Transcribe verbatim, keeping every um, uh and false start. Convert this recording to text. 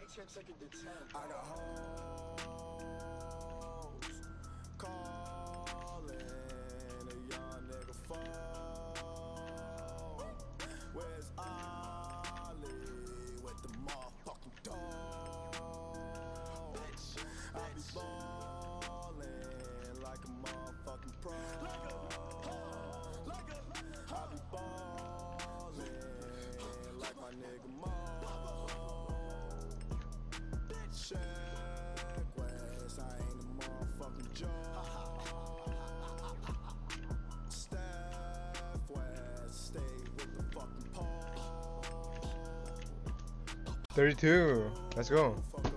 I got hoes calling a young nigga phone. Where's Ollie with the motherfucking dog? I be ballin' like a motherfucking pro. I be ballin' like my nigga Mo. Check West, I ain't a motherfucking joke. Steph West, stay with the fucking pole. thirty-two. Let's go.